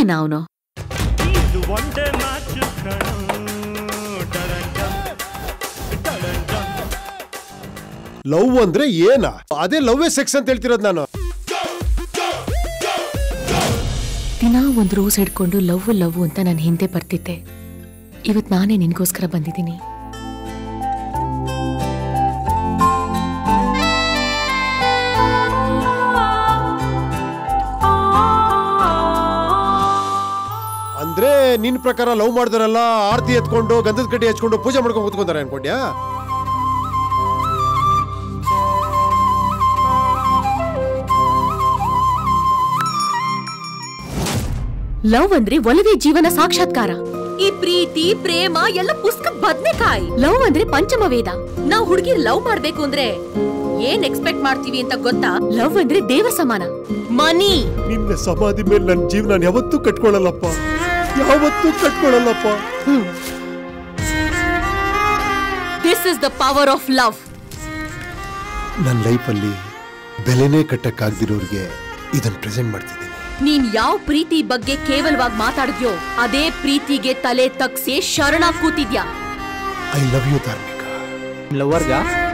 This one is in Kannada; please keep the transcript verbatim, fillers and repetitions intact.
ಏನ ಅವನು? ಲವ್ ಅಂದ್ರೆ ಏನ? ಅದೇ ಲವ್ ಸೆಕ್ಸ್ ಅಂತ ಹೇಳ್ತಿರೋದು ನಾನು. ದಿನ ಒಂದು ರೋಸ್ ಹಿಡ್ಕೊಂಡು ಲವ್ ಲವ್ ಅಂತ ನಾನು ಹಿಂದೆ ಬರ್ತಿದ್ದೆ. ಇವತ್ತು ನಾನೇ ನಿನ್ಗೋಸ್ಕರ ಬಂದಿದ್ದೀನಿ. ಅಂದ್ರೆ ನಿನ್ ಪ್ರಕಾರ ಲವ್ ಮಾಡಿದ್ರಲ್ಲ ಆರತಿ ಎತ್ಕೊಂಡು ಗಂಧದ ಕಡ್ಡಿ ಹಚ್ಕೊಂಡು ಪೂಜೆ ಮಾಡ್ಕೊಂಡು ಕೂತ್ಕೊಂತಾರೆ ಅನ್ಕೊಂಡ್ಯಾ? ಲವ್ ಅಂದ್ರೆ ಒಲವೇ ಜೀವನ ಸಾಕ್ಷಾತ್ಕಾರ. ಈ ಪ್ರೀತಿ ಪ್ರೇಮ ಎಲ್ಲ ಪುಸ್ತಕ ಬದ್ನೆಕಾಯಿ. ಲವ್ ಅಂದ್ರೆ ಪಂಚಮ ವೇದ. ನಾವ್ ಹುಡುಗಿರ್ ಲವ್ ಮಾಡ್ಬೇಕು ಅಂದ್ರೆ ಏನ್ ಎಕ್ಸ್ಪೆಕ್ಟ್ ಮಾಡ್ತೀವಿ ಅಂತ ಗೊತ್ತಾ? ಲವ್ ಅಂದ್ರೆ ದೇವ ಸಮಾನ. ಮನಿ ನಿನ್ನ ಸಮಾಧಿ ಮೇಲೆ ನನ್ನ ಜೀವನ ಯಾವತ್ತೂ ಕಟ್ಕೊಳ್ಳಲ್ಲಪ್ಪ, ಯಾವತ್ತೂ ಕಟ್ಕೊಳ್ಳಲ್ಲಪ್ಪ. This is the power of love. ನನ್ನ ಲೈಫಲ್ಲಿ ಬೆಲೆನೇ ಕಟ್ಟಕ್ಕಾಗ್ದಿರೋರಿಗೆ ಇದನ್ನ ಪ್ರೆಸೆಂಟ್ ಮಾಡ್ತಿದ್ದೀನಿ. ನೀನ್ ಯಾವ ಪ್ರೀತಿ ಬಗ್ಗೆ ಕೇವಲವಾಗಿ ಮಾತಾಡಿದ್ಯೋ ಅದೇ ಪ್ರೀತಿಗೆ ತಲೆ ತಗ್ಸಿ ಶರಣ ಕೂತಿದ್ಯಾ. ಐ ಲವ್ ಯು ಧಾರ್ಮಿಕ. ಲವರ್ಗ